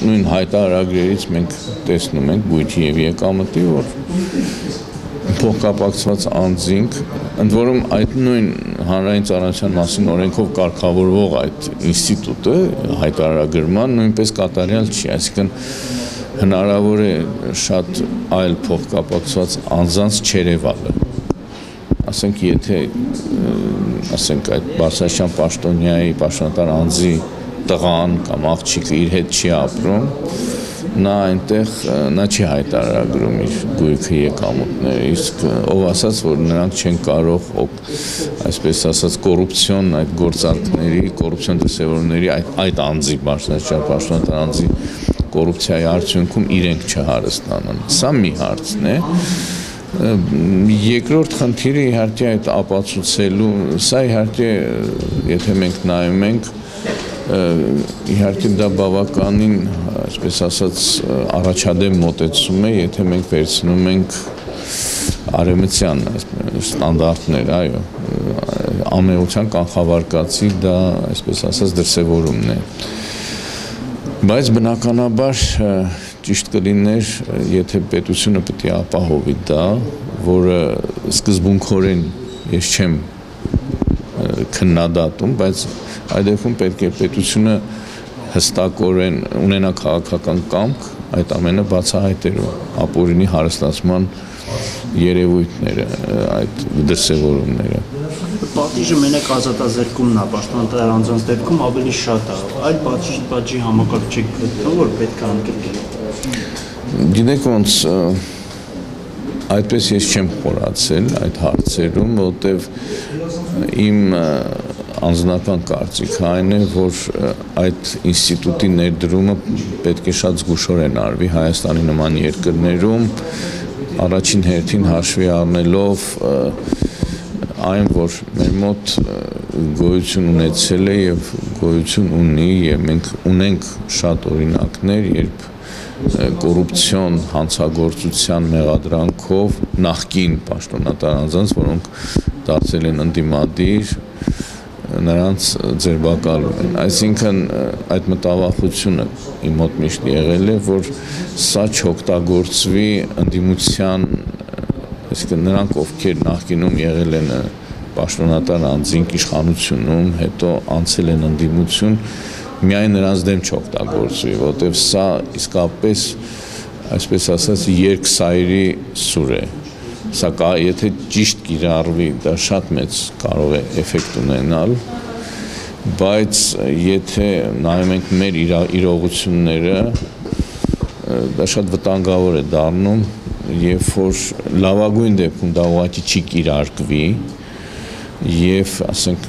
նույն հայտարարագրերից մենք տեսնում ենք բույթի եւ եկամտի, որ փոխկապակցված անձինք, ընդ որում այդ նույն հանրային ծառայության մասին օրենքով կարգավորվող այդ ինստիտուտը հայտարարագրման նույնպես կատարյալ չի, այսինքն հնարավոր է շատ այլ փոխկապակցված անձանց չերևալը, ասենք եթե ասենք այդ Բարձրաստիճան պաշտոնյայի պաշտոնատար անձի տղան կամ աղջիկը իր հետ չի ապրում, նա այնտեղ նա չի հայտարարագրում իր գույքը եկամուտները, իսկ ով ասաց, որ նրանք չեն կարող, այսպես ասած, կոռուպցիոն այդ գործարքների, կոռուպցիոն դրսևորումների այդ անձի, Բարձրաստիճան պաշտոնատար անձի կոռուպցիայի արդյունքում իրենք չհարստանան։ Սա մի հարցն է։ Երկրորդ խնդիրը իհարկե այդ ապացուցելու, սա իհարկե, եթե մենք նայում ենք, իհարկե դա բավականին, այսպես ասած, առաջադեմ մոտեցում է, եթե մենք վերցնում ենք արևմտյան ստանդարտներ, այո, ամենության կանխավարկածի դա, այսպես ասած, դրսևորումն է։ Բայց բնականաբար ճիշտ կլիներ, եթե պետությունը պետք է ապահովի դա, որը սկզբունքորեն ես չեմ քննադատում, բայց այդ դեպքում պետք է պետությունը հստակորեն ունենա քաղաքական կամք այդ ամենը բացահայտելու ապօրինի հարստացման երևույթները, այդ դրսևորումները։ Պատիժը մենակ ազատազրկումն է, պաշտոնատար անձանց դեպքում ավելի շատ է, այլ պատժի համակարգ չեք գտնում, որ պետք է ընդգրկել։ Գիտեք ոնց, այդպես ես չեմ խորացել այդ հարցերում, որտեվ իմ անձնական կարծիքը այն է, որ այդ ինստիտուտի ներդրումը պետք է շատ զգուշորեն արվի Հայաստանի նման երկրներում, առաջին հերթին հաշվի առնելով այն, որ մեր մոտ գոյություն ունեցել է եւ գոյություն ունի եւ մենք ունենք շատ օրինակներ, երբ կոռուպցիոն հանցագործության մեղադրանքով նախկին պաշտոնատար անձանց, որոնք դարձել են ընդդիմադիր, նրանց ձերբակալում են։ Այսինքն այդ մտավախությունը իմ մոտ միշտ եղել է, որ սա չօգտագործվի ընդդիմության, այսինքն նրանք, ովքեր նախկինում եղել են պաշտոնատար անձինք իշխանությունում, հետո անցել են ընդդիմություն, միայն նրանց դեմ չօգտագործվի, որովհետև սա իսկապես, այսպես ասած, երկսայրի սուր է։ Սա եթե ճիշտ կիրառվի, դա շատ մեծ կարող է էֆեկտ ունենալ, բայց եթե նայում ենք մեր իրողությունները, դա շատ վտանգավոր է դառնում, երբ որ լավագույն դեպքում դա ուղղակի չի կիրարկվի եւ, ասենք,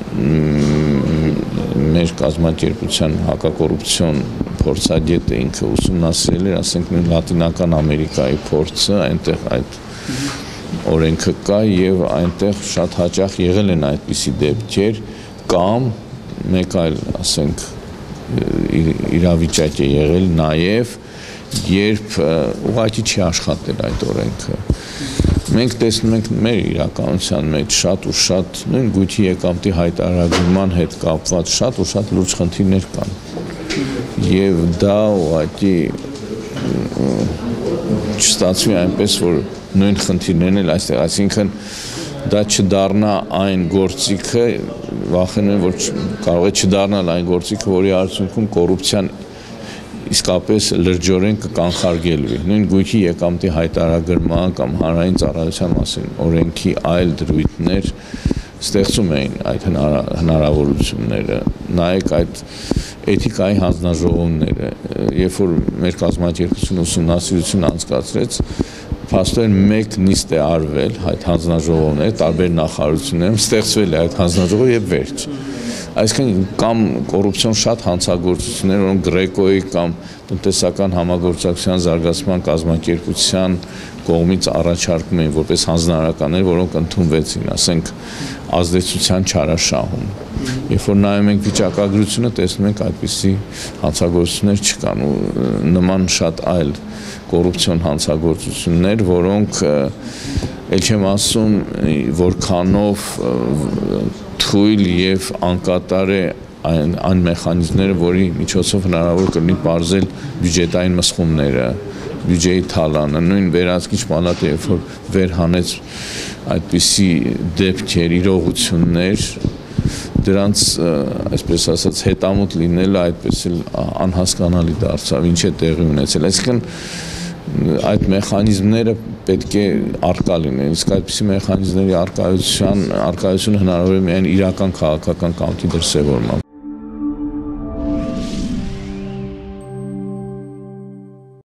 մեր կազմակերպության հակակոռուպցիոն փորձագետը ինքը ուսումնասիրել էր, ասենք, Լատինական Ամերիկայի փորձը, այնտեղ այդ օրենքը կա եւ այնտեղ շատ հաճախ եղել են այդպիսի դեպքեր կամ մեկ այլ, ասենք, իրավիճակ է եղել նաեւ, երբ ուղղակի չի աշխատել այդ օրենքը։ Մենք տեսնում ենք մեր իրականության մեջ շատ ու շատ նույն գույքի եկամտի հայտարարման հետ կապված շատ ու շատ լուրջ խնդիրներ կան։ Եվ դա ուղղակի չստացվի այնպես, որ նույն խնդիրներն էլ այստեղ, այսինքն դա չդառնա այն գործիքը, վախենում եմ, որ կարող է չդառնալ այն գործիքը, որի արդյունքում կոռուպցիան իսկապես լրջորեն կկանխարգելվի։ Նույն գույքի եկամտի հայտարարման կամ հանրային ծառայության մասին օրենքի այլ դրույթներ ստեղծում էին այդ հնարավորությունները։ Նայեք այդ էթիկայի հանձնաժողովները, երբ որ մեր կազմակերպությունը ուսումնասիրություն անցկացրեց, փաստորեն մեկ նիստ է արվել այդ հանձնաժողովները, տարբեր նախարարություններում ստեղծվել է այդ հանձնաժողովը եւ վերջ։ Այսինքն կամ կոռուպցիոն շատ հանցագործություններ, որոնք Գրեկոյի կամ տնտեսական համագործակցության զարգացման կազմակերպության կողմից առաջարկում էին որպես հանձնարարականներ, որոնք ընդունվեցին, ասենք, ազդեցության չարաշահում։ Երբ որ նայում ենք վիճակագրությունը, տեսնում ենք այդպիսի հանցագործություններ չկան ու նման շատ այլ կոռուպցիոն հանցագործություններ, որոնք ել չեմ ասում, որքանով թույլ եւ անկատար է այն մեխանիզմները, որի միջոցով հնարավոր կլինի բարձել բյուջետային մսխումները, բյուջեի թալանը, նույն վերահսկիչ պալատը, երբ որ վերհանեց այդպիսի դեպքեր, իրողություններ, դրանց, այսպես ասած, հետամուտ լինելը այդպես էլ անհասկանալի դարձավ, ինչ է տեղի ունեցել։ Այսինքն այդ մեխանիզմները պետք է առկա լինեն, իսկ այդպիսի մեխանիզմների առկայությունը հնարավոր է միայն իրական քաղաքական կամքի դրսևորմամբ։